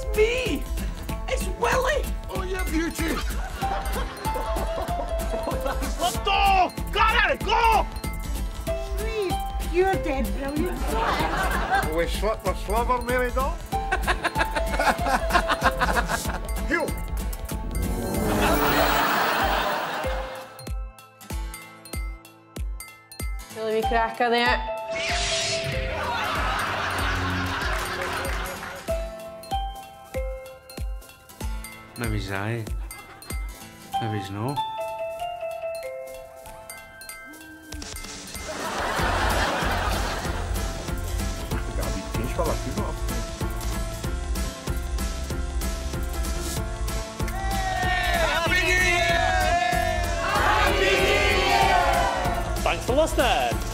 me! It's Willie! Oh, you beauty! Let's go! Got it! Go! Sweet, pure dead brilliant. We slipped the slobber, Mary Doll. Heel! Really wee cracker there. Maybe he's aye. Maybe he's no. Thanks for listening.